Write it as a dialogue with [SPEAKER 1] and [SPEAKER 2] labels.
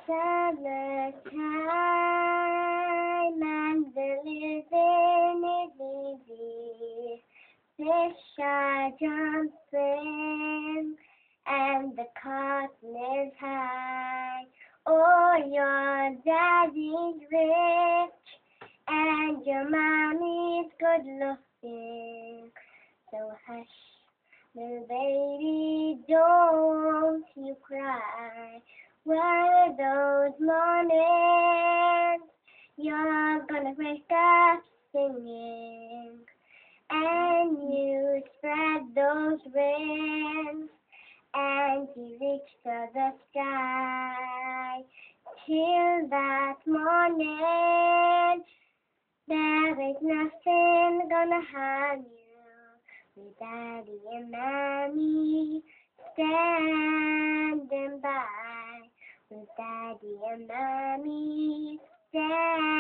[SPEAKER 1] summertime and the living is easy. Fish are jumping and the cotton is high. Oh, your daddy's rich and your mommy's good looking. So hush, little baby, don't you cry. One of those mornings you're gonna wake up singing, and you spread those wings and you reach to the sky. Till that morning, there ain't nothing gonna harm you, with Daddy and Mommy standing by, with Daddy and Mommy standing